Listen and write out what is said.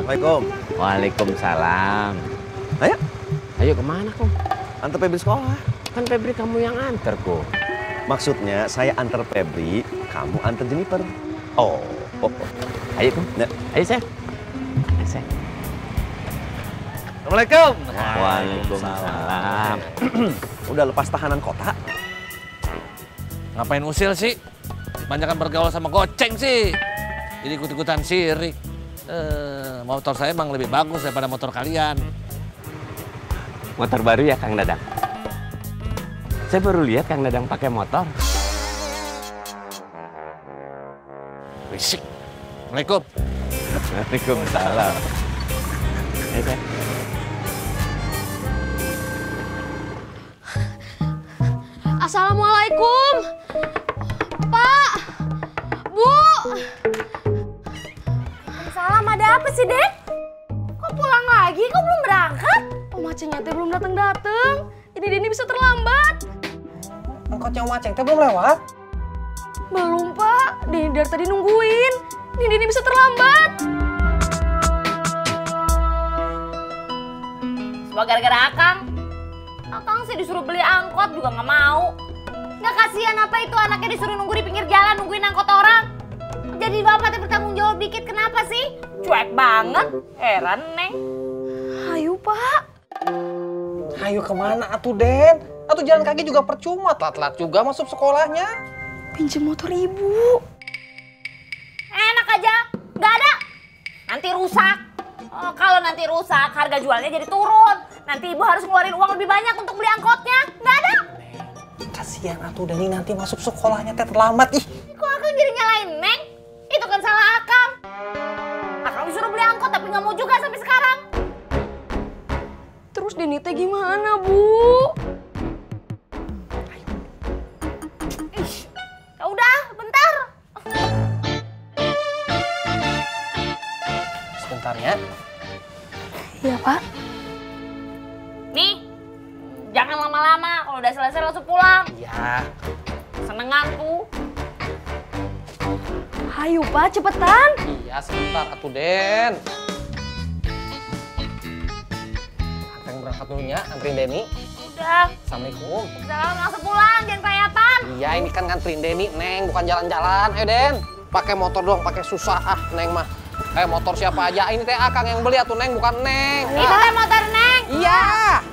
Assalamualaikum. Waalaikumsalam. Ayo. Ayo kemana, Kum? Antar Febri sekolah. Kan Febri kamu yang antar, Kum. Maksudnya saya antar Febri, kamu antar Jennifer. Oh. Ayo, Kum. Nah. Ayo, Seth. Ayo, Seth. Assalamualaikum. Waalaikumsalam. Udah lepas tahanan kota? Ngapain usil sih? Banyakan bergaul sama goceng sih. Jadi ikut-ikutan sirik. Motor saya emang lebih bagus daripada motor kalian. Motor baru ya, Kang Dadang? Saya baru lihat Kang Dadang pakai motor. Berisik. Assalamualaikum. Waalaikumsalam. Ayo, Seth. Assalamualaikum, Pak, Bu. Salam, ada apa sih, Dek? Kok pulang lagi? Kok belum berangkat? Oh, Macengnya teh belum datang-datang. Jadi Deni bisa terlambat. Angkotnya Maceng teh belum lewat? Belum, Pak. Deni dari tadi nungguin. Deni bisa terlambat. Semua gara-gara Akang. Akang sih disuruh beli angkot juga nggak mau. Nggak kasihan apa itu anaknya disuruh nunggu di pinggir jalan nungguin angkot orang. Jadi bapaknya bertanggung jawab dikit, kenapa sih? Cuek banget, heran Neng. Ayo, Pak. Ayo kemana atuh, Den? Atuh jalan kaki juga percuma, telat-telat juga masuk sekolahnya. Pinjem motor ibu. Enak aja, nggak ada. Nanti rusak. Oh, kalau nanti rusak, harga jualnya jadi turun. Nanti ibu harus ngeluarin uang lebih banyak untuk beli angkotnya. Nggak ada. Kasihan atuh Deni nanti masuk sekolahnya teh terlambat ih. Kok Akang jadi nyalain Neng? Itu kan salah Akang. Akang disuruh beli angkot tapi nggak mau juga sampai sekarang. Terus Deni teh gimana, Bu? Ih, ya udah, bentar. Sebentar ya. Iya, Pak. Nih, jangan lama-lama. Kalau udah selesai langsung pulang. Iya. Senengan tuh. Ayo, Pak, cepetan. Iya, sebentar atuh, Den. Akang berangkat dulu ya, anterin Deni. Udah, Assalamualaikum. salam langsung pulang, jangan kelayapan. Iya, ini kan nganterin Deni, Neng, bukan jalan-jalan. Ayo, Den. Pakai motor doang, pakai susah ah, Neng mah. Motor siapa aja? Ini teh Akang yang beli atuh, Neng, bukan Neng. Itu teh motor Neng. Iya.